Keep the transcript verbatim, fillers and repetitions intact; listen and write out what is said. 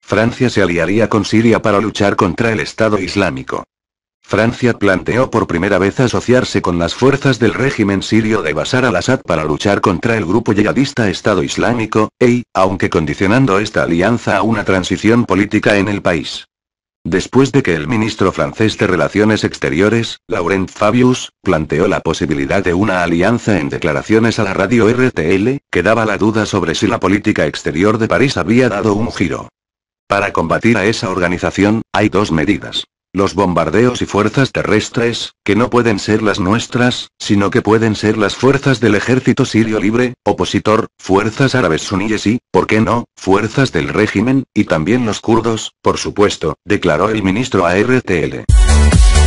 Francia se aliaría con Siria para luchar contra el Estado Islámico. Francia planteó por primera vez asociarse con las fuerzas del régimen sirio de Bashar al-Assad para luchar contra el grupo yihadista Estado Islámico, e, aunque condicionando esta alianza a una transición política en el país. Después de que el ministro francés de Relaciones Exteriores, Laurent Fabius, planteó la posibilidad de una alianza en declaraciones a la radio R T L, quedaba la duda sobre si la política exterior de París había dado un giro. Para combatir a esa organización, hay dos medidas. Los bombardeos y fuerzas terrestres, que no pueden ser las nuestras, sino que pueden ser las fuerzas del ejército sirio libre, opositor, fuerzas árabes suníes y, ¿por qué no?, fuerzas del régimen, y también los kurdos, por supuesto, declaró el ministro a R T L.